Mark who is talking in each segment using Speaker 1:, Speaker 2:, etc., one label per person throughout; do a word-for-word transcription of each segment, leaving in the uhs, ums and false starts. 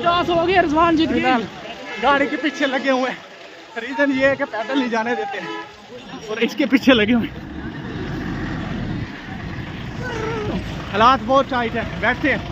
Speaker 1: Toss हो गया, रिजवान जीत गया। गाड़ी के पीछे लगे हुए हैं, रीजन ये है कि पैदल नहीं जाने देते हैं और इसके पीछे लगे हुए हैं। हालात बहुत टाइट है, बैठते हैं।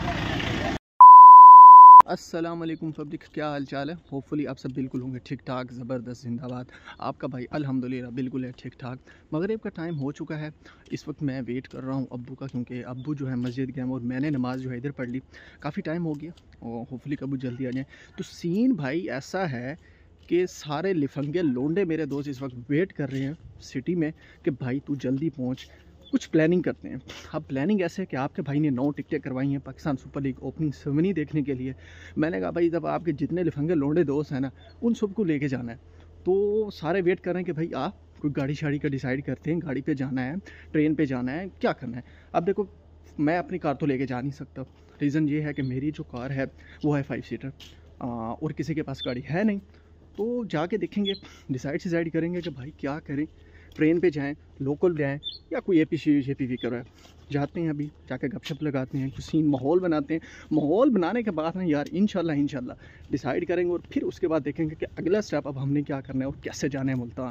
Speaker 1: अस्सलाम वालेकुम पब्लिक, क्या हाल चाल है? होपफुली आप सब बिल्कुल होंगे ठीक ठाक, ज़बरदस्त, जिंदाबाद। आपका भाई अल्हम्दुलिल्लाह बिल्कुल है ठीक ठाक। मगरिब का टाइम हो चुका है, इस वक्त मैं वेट कर रहा हूँ अब्बू का, क्योंकि अब्बू जो है मस्जिद गए और मैंने नमाज़ जो है इधर पढ़ ली। काफ़ी टाइम हो गया और होपफुली अब्बू जल्दी आ जाए। तो सीन भाई ऐसा है कि सारे लिफंगे लोंडे मेरे दोस्त इस वक्त वेट कर रहे हैं सिटी में कि भाई तू जल्दी पहुँच, कुछ प्लानिंग करते हैं। अब प्लानिंग ऐसे है कि आपके भाई ने नौ टिकटें करवाई हैं Pakistan super league opening ceremony देखने के लिए। मैंने कहा भाई जब आपके जितने लिफंगे लोंडे दोस्त हैं ना, उन सबको लेके जाना है। तो सारे वेट कर रहे हैं कि भाई आ कोई गाड़ी शाड़ी का डिसाइड करते हैं, गाड़ी पे जाना है, ट्रेन पे जाना है, क्या करना है। अब देखो मैं अपनी कार तो लेके जा नहीं सकता, रीज़न ये है कि मेरी जो कार है वो है फाइव सीटर और किसी के पास गाड़ी है नहीं। तो जाके देखेंगे, डिसाइड डिसाइड करेंगे कि भाई क्या करें, ट्रेन पे जाएं, लोकल जाएं या कोई A P C A P V कराए। जाते हैं अभी जाके गपशप लगाते हैं, कुछ सीन माहौल बनाते हैं। माहौल बनाने के बाद ना यार इंशाल्लाह इंशाल्लाह डिसाइड करेंगे और फिर उसके बाद देखेंगे कि अगला स्टेप अब हमने क्या करना है और कैसे जाना है मुल्तान।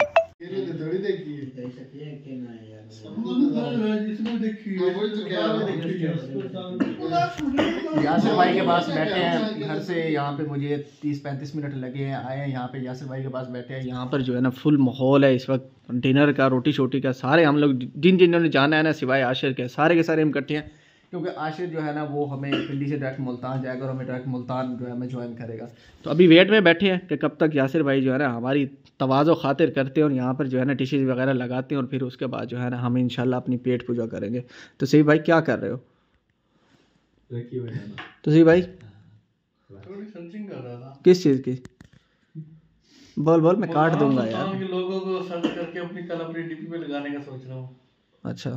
Speaker 1: यासिर भाई के पास बैठे हैं, घर से यहाँ पे मुझे तीस पैंतीस मिनट लगे हैं, आए हैं यहाँ पे यासिर भाई के पास बैठे हैं। यहाँ पर जो है ना फुल माहौल है इस वक्त, डिनर का, रोटी शोटी का। सारे हम लोग जिन जिन्होंने जाना है ना सिवाय आशिर के, सारे के सारे हम इकट्ठे हैं, क्योंकि आशिर जो है ना वो हमें पिंडी से डायरेक्ट मुल्तान जाएगा और हमें डायरेक्ट मुल्तान जो है हमें ज्वाइन करेगा। तो अभी वेट में बैठे हैं कि कब तक यासिर भाई जो है ना हमारी तवाज़ो खातिर करते हैं और यहाँ पर जो है ना डिशेज वगैरह लगाते हैं और फिर उसके बाद जो है ना हम इंशाल्लाह अपनी पेट पूजा करेंगे। तो सही भाई क्या कर रहे हो? तो सही भाई किस चीज़ की? बोल बोल, मैं काट दूंगा यार।
Speaker 2: लोगों को सर्च करके अपनी कल अपनी डीपी पे लगाने का सोच रहा हूँ।
Speaker 1: अच्छा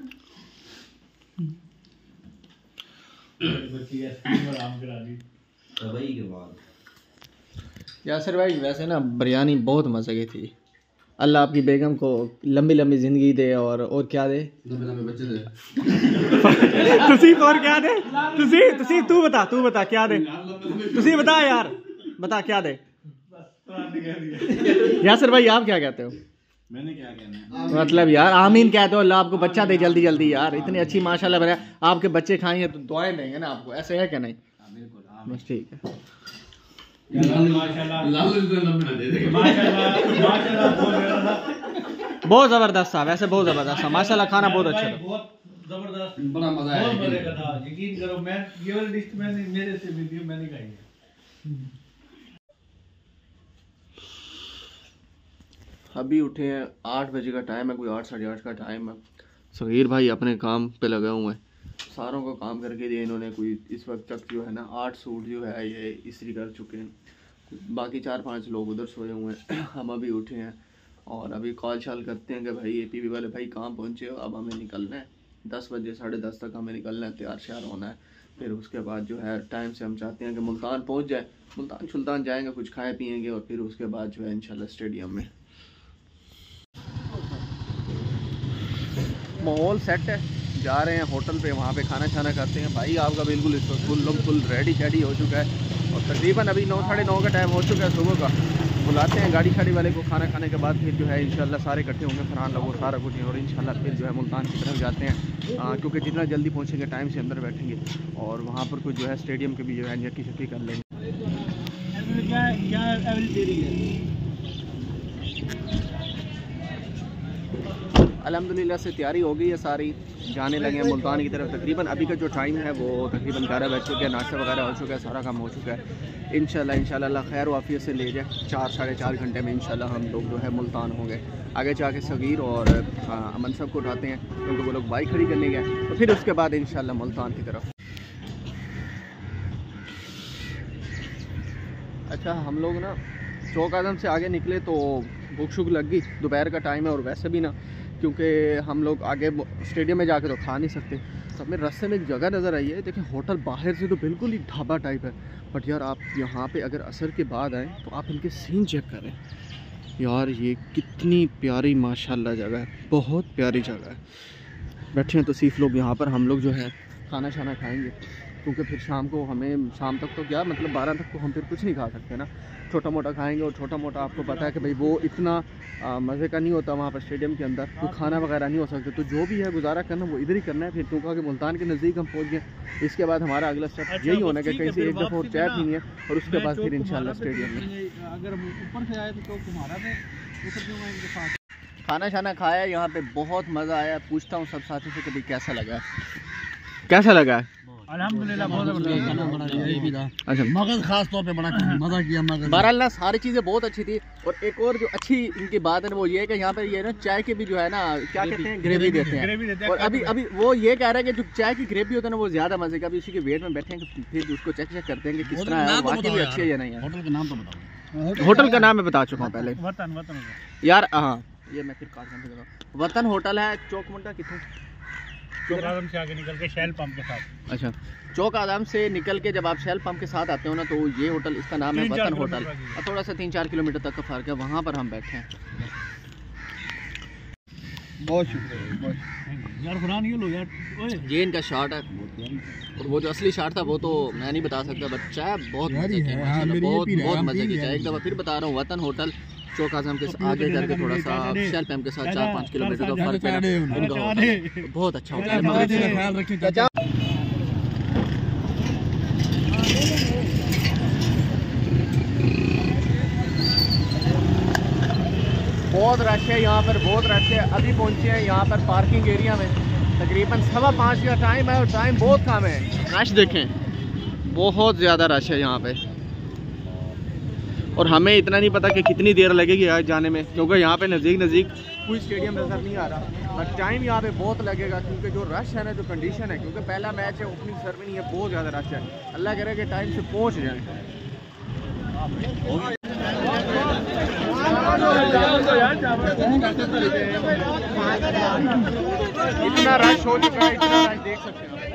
Speaker 1: यासिर भाई वैसे ना बिरयानी बहुत मज़े की थी। अल्लाह आपकी बेगम को लंबी लंबी ज़िंदगी दे और और क्या दे, लंबे लंबे बच्चे दे। तुसी और क्या दे? तुसी तुसी तू बता तू बता क्या दे? तुसी बता यार, बता क्या दे? यासिर भाई आप क्या कहते हो?
Speaker 2: मैंने क्या कहना है?
Speaker 1: मतलब यार आमीन कहते हो, अल्लाह आपको बच्चा दे जल्दी जल्दी यार। इतनी अच्छी माशाल्लाह बना, आपके बच्चे खाएंगे तो दुआएं देंगे ना आपको, ऐसे है क्या नहीं? बस ठीक है। बहुत जबरदस्त था वैसे, बहुत जबरदस्त था माशाल्लाह, खाना बहुत अच्छा था,
Speaker 2: बहुत जबरदस्त, बड़ा मजा आया, बहुत मजे का था। यकीन करो मैं ये वाली डिश मैंने मेरे से वीडियो मैंने खाई है।
Speaker 1: अभी उठे हैं, आठ बजे का टाइम है, कोई आठ साढ़े आठ का टाइम है। सगीर भाई अपने काम पे लगे हुए हैं, सारों को काम करके दिए इन्होंने। कोई इस वक्त तक जो है ना आठ सूट जो है ये इस्त्री कर चुके हैं, बाकी चार पांच लोग उधर सोए हुए हैं। हम अभी उठे हैं और अभी कॉल शाल करते हैं कि भाई ए पी वी वाले भाई कहाँ पहुँचे हो, अब हमें निकलना है। दस बजे साढ़े दस तक हमें निकलना है, तैयार श्यार होना है। फिर उसके बाद जो है टाइम से हम चाहते हैं कि मुल्तान पहुँच जाए, मुल्तान सुल्तान जाएंगे, कुछ खाए पियेंगे और फिर उसके बाद जो है इंशाल्लाह स्टेडियम में। माहौल सेट है, जा रहे हैं होटल पे, वहाँ पे खाना खाना खाते हैं। भाई आपका बिल्कुल इस वक्त फुल फुल रेडी शेडी हो चुका है और तकरीबन अभी नौ साढ़े नौ का टाइम हो चुका है सुबह का। बुलाते हैं गाड़ी शाड़ी वाले को, खाना खाने के बाद फिर जो है इंशाल्लाह सारे इकट्ठे होंगे, फरहान लोगों सारा कुछ, और इंशाल्लाह फिर जो है मुल्तान की तरफ जाते हैं। आ, क्योंकि जितना जल्दी पहुँचेंगे टाइम से अंदर बैठेंगे और वहाँ पर कुछ जो है स्टेडियम के भी जो है यकी शक्की कर लेंगे। अल्हम्दुलिल्लाह से तैयारी हो गई है सारी, जाने लगे हैं मुल्तान की तरफ। तकरीबन अभी का जो टाइम है वो तकरीबन ग्यारह बज चुके हैं, नाश्ता वगैरह हो चुका है, सारा काम हो चुका है। इंशाल्लाह इंशाल्लाह खैर वाफियत से ले जाए, चार साढ़े चार घंटे में इंशाल्लाह हम लोग जो है मुल्तान होंगे। आगे जाके सगीर और अमन सब को उठाते हैं क्योंकि वो लोग बाइक खड़ी करने गए, तो फिर उसके बाद इंशाल्लाह मुल्तान की तरफ। अच्छा हम लोग ना चौक आज़म से आगे निकले तो भूख शुक लग गई, दोपहर का टाइम है और वैसे भी ना क्योंकि हम लोग आगे स्टेडियम में जाके तो खा नहीं सकते। तो हमें रास्ते में एक जगह नज़र आई है, देखिए होटल बाहर से तो बिल्कुल ही ढाबा टाइप है, बट यार आप यहाँ पे अगर असर के बाद आएँ तो आप इनके सीन चेक करें यार, ये कितनी प्यारी माशाल्लाह जगह है, बहुत प्यारी जगह है। बैठे हैं तो सीफ लोग यहाँ पर, हम लोग जो है खाना शाना खाएंगे क्योंकि फिर शाम को हमें शाम तक तो क्या मतलब बारह तक तो हम फिर कुछ नहीं खा सकते ना, छोटा मोटा खाएंगे। और छोटा मोटा आपको पता है कि भाई वो इतना मज़े का नहीं होता वहाँ पर स्टेडियम के अंदर, तो खाना वगैरह नहीं हो सकते। तो जो भी है गुजारा करना वो इधर ही करना है। फिर क्योंकि मुल्तान के नज़दीक हम पहुँच गए, इसके बाद हमारा अगला स्टेप
Speaker 2: अच्छा,
Speaker 1: यही होना है कि कहीं से एक दफ़ा और चाय
Speaker 2: ना,
Speaker 1: पीनी है और उसके बाद फिर इंशाल्लाह
Speaker 2: पे
Speaker 1: स्टेडियम में।
Speaker 2: अगर ऊपर से आए तो चौक तुम्हारा पे ऊपर क्यों आए इनके साथ।
Speaker 1: खाना शाना खाया यहाँ पे, बहुत मज़ा आया। पूछता हूँ सब साथी से कभी कैसा लगा, कैसा लगा है?
Speaker 2: अल्हम्दुलिल्लाह बहुत ज़बरदस्त।
Speaker 1: अच्छा,
Speaker 2: मगज़ खास तौर पे बड़ा मज़ा किया मगज़।
Speaker 1: बहरहाल ना सारी चीज़ें बहुत अच्छी थी। और एक और जो अच्छी इनकी बात है वो ये है कि यहाँ पे ये ना चाय के भी जो है ना क्या कहते हैं ग्रेवी देते हैं। और अभी अभी वो ये कह रहा है कि जो चाय की ग्रेवी होता है ना वो ज़्यादा मज़े का। अभी उसी के वेट में बैठे हैं, फिर उसको चेक चेक करते हैं कि किस तरह है, वाकई भी अच्छी है या नहीं है।
Speaker 2: होटल का नाम तो बताओ।
Speaker 1: होटल का नाम मैं बता चुका हूँ पहले।
Speaker 2: वतन वतन
Speaker 1: यार हाँ, ये मैं फिर काट कर वतन होटल है चौक मुंडा कितों
Speaker 2: चौक आदम से आगे निकल के शैल पंप के साथ।
Speaker 1: अच्छा, चौक आदम से निकल के जब आप शैल पंप के साथ आते हो ना तो ये होटल, इसका नाम है वतन होटल। और थोड़ा सा तीन चार किलोमीटर तक का फ़र्क है, वहाँ पर हम बैठे हैं।
Speaker 2: बहुत शुक्रिया यार, कुरान ये लो यार।
Speaker 1: ये इनका शार्ट है और वो जो असली शार्ट था वो तो मैं नहीं बता सकता, बट चाय बहुत मजे की, बहुत बहुत मजे की चाय। एक दफ़ा फिर बता रहा हूँ, वतन होटल चौक आजम के आगे करके थोड़ा सा शैल पैम के साथ चार पाँच किलोमीटर का फर्क है इनका, बहुत अच्छा होता है। बहुत रश है यहाँ पर, बहुत रश है। अभी पहुँचे हैं यहाँ पर पार्किंग एरिया में, तकरीबन सवा पाँच का टाइम है और टाइम बहुत कम है। रश देखें, बहुत ज़्यादा रश है यहाँ पे। और हमें इतना नहीं पता कि कितनी देर लगेगी आज जाने में, क्योंकि यहाँ पे नज़दीक नज़दीक कोई स्टेडियम नज़र नहीं आ रहा। बट टाइम यहाँ पे बहुत लगेगा क्योंकि जो रश है ना, जो कंडीशन है, क्योंकि पहला मैच है, ओपनिंग सेरेमनी है, बहुत ज़्यादा रश है। अल्लाह करे कि टाइम से पहुँच जाए। इतना रश हो चुका है, इतना रश देख सकते हैं।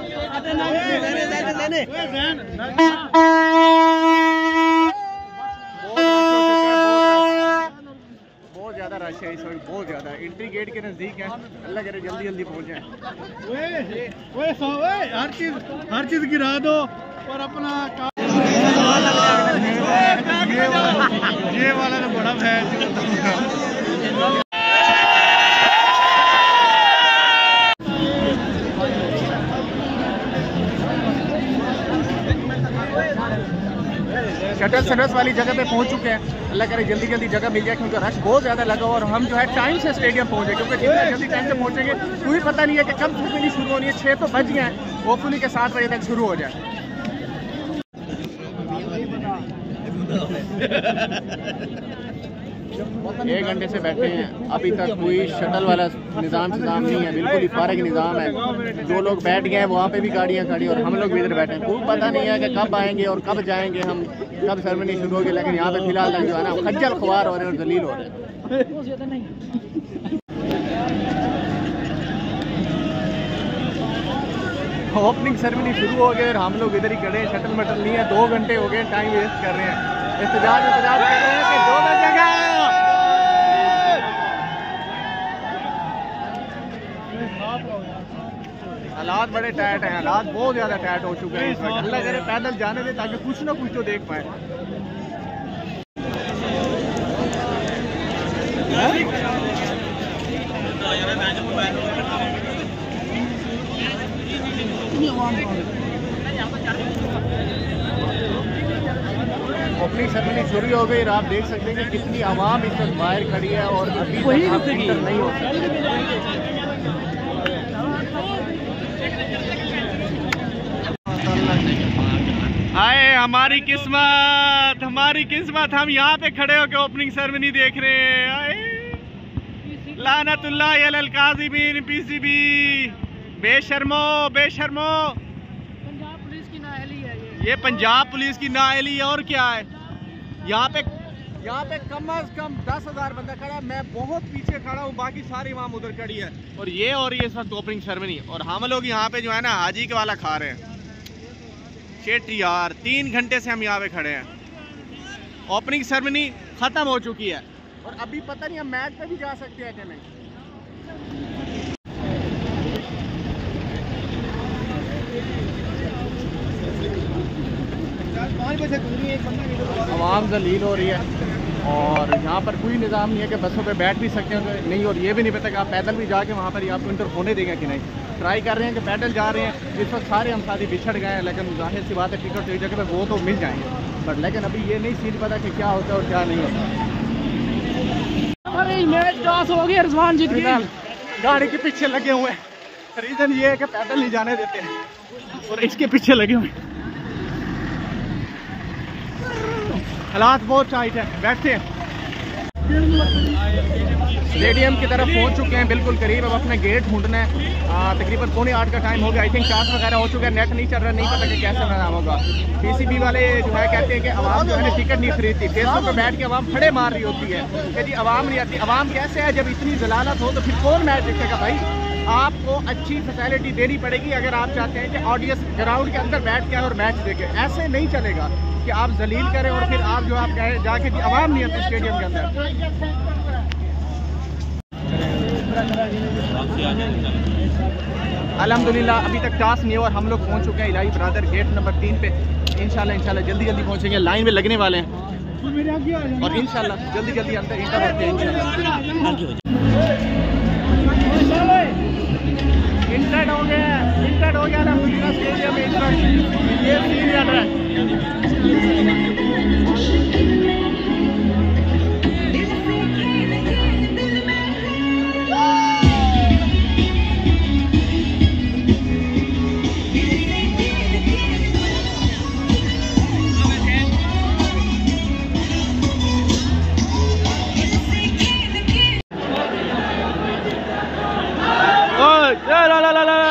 Speaker 1: बहुत ज़्यादा रश है इस वक्त, बहुत ज़्यादा। एंट्री गेट के नज़दीक है, अल्लाह करे जल्दी जल्दी पहुँच जाए।
Speaker 2: हर चीज़ हर चीज़ गिरा दो और अपना ये वाला ये वाला तो बड़ा है। शटल सर्विस वाली जगह पे पहुंच चुके हैं, अल्लाह करे जल्दी जल्दी जगह मिल जाए क्योंकि रश बहुत ज़्यादा लगा और हम जो है टाइम से स्टेडियम पहुंचे, क्योंकि जितना जल्दी टाइम से पहुंचेंगे कोई पता नहीं है कि कब सेरेमनी शुरू होनी है। छः तो बज गए हैं, होपफुली के सात बजे तक शुरू हो जाए। एक घंटे से बैठे हैं, अभी तक कोई शटल वाला निज़ाम निज़ाम नहीं है, बिल्कुल ही फारग निज़ाम है। जो लोग बैठ गए हैं वहाँ पे भी गाड़ियाँ खड़ी और हम लोग भी इधर बैठे हैं। कोई पता नहीं है कि कब आएंगे और कब जाएंगे हम, कब सेरेमनी शुरू होगी। लेकिन यहाँ पे फिलहाल तक जो है ना खज्जल खुआर हो रहे हैं और जलील हो रहे हैं। ओपनिंग सेरेमनी शुरू हो गई और हम लोग इधर ही खड़े हैं, शटल मटल नहीं है। दो घंटे हो गए, टाइम वेस्ट कर रहे हैं, इंतजार इंतजार कर रहे हैं कि दो बजेगा। हालात बड़े टाइट हैं, हालात बहुत ज़्यादा टाइट हो चुके हैं इस वक्त। अल्लाह करे पैदल जाने दे ताकि कुछ ना कुछ तो देख पाए। ओपनिंग सेरेमनी शुरू हो गई और आप देख सकते हैं कि कितनी आवाम इस वक्त बाहर खड़ी है और अभी वही नहीं हो सकती।
Speaker 3: आए हमारी किस्मत, हमारी किस्मत, हम यहाँ पे खड़े होकर ओपनिंग सेरेमनी देख रहे हैं। आए लानतुल्लाह अलल काज़िमीन, पीसीबी, बेशर्मो बेशर्मो।
Speaker 4: पंजाब पुलिस की नाअहली है ये
Speaker 3: ये पंजाब पुलिस की नाअहली है और क्या है। यहाँ पे
Speaker 1: यहाँ पे कम अज कम दस हजार बंदा खड़ा है, मैं बहुत पीछे खड़ा हूँ, बाकी सारी वहाँ उधर खड़ी है
Speaker 3: और ये और ये इस वक्त ओपनिंग सेरेमनी और हम लोग यहाँ पे जो है ना हाजी के वाला खा रहे हैं। शेट यार, तीन घंटे से हम यहाँ पे खड़े हैं। ओपनिंग सेरेमनी खत्म हो चुकी है
Speaker 1: और अभी पता नहीं हम मैच पे भी जा सकते हैं कि नहीं।
Speaker 2: आवाम जलील हो रही है और यहाँ पर कोई निज़ाम नहीं है कि बसों पे बैठ भी सकते हैं नहीं, और ये भी नहीं पता कि आप पैदल भी जाके वहाँ पर आपको इंटर होने देंगे कि नहीं। ट्राई कर रहे हैं कि पैदल जा रहे हैं, इस वक्त सारे हम साथी बिछड़ गए हैं, लेकिन जाहिर सी बात है टिकट एक जगह पे वो तो मिल जाएंगे, बट लेकिन अभी ये नहीं सीन पता कि क्या होता है और क्या नहीं होता।
Speaker 4: अरे मैच टॉस हो गया, रिजवान जीत गया।
Speaker 3: गाड़ी के पीछे लगे हुए हैं, रीज़न ये है कि पैदल नहीं जाने देते हैं और इसके पीछे लगे हुए हैं। हालात बहुत टाइट है, बैठते हैं। स्टेडियम की तरफ पहुंच चुके हैं, बिल्कुल करीब। अब अपना गेट ढूंढना है। तकरीबन पौने आठ का टाइम हो गया। आई थिंक टास्क वगैरह हो चुका है, नेट नहीं चल रहा, नहीं पता कि कैसे नाम होगा। पीसीबी वाले जो है कहते हैं कि आवाम जो है ना टिकट नहीं खरीदती, फेसबुक पर बैठ के आवाम खड़े मार रही होती है कि जी आवाम नहीं आती। आवाम कैसे है जब इतनी जलालत हो तो फिर कौन मैच देखेगा भाई? आपको अच्छी फैसिलिटी देनी पड़ेगी अगर आप चाहते हैं कि ऑडियंस ग्राउंड के अंदर बैठ के और मैच देखे। ऐसे नहीं चलेगा कि आप जलील करें और फिर आप जो आप कहें जाके कि आवाम नहीं आती स्टेडियम के अंदर। अल्हम्दुलिल्लाह अभी तक टास्क नहीं है और हम लोग पहुंच चुके हैं इलाही ब्रादर गेट नंबर तीन पे। इंशाल्लाह इंशाल्लाह जल्दी जल्दी पहुंचेंगे, लाइन में लगने वाले हैं और इंशाल्लाह जल्दी जल्दी अंदर इंटर होते हैं। इंटर हो गया, इंटर हो गया अल्हम्दुलिल्लाह स्टेडियम में इंटर। ये सीन चल रहा है। La la la la la.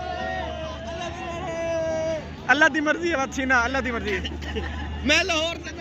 Speaker 3: अल्लाह दी मर्जी है, अच्छी ना अल्लाह दी मर्जी। मैं लाहौर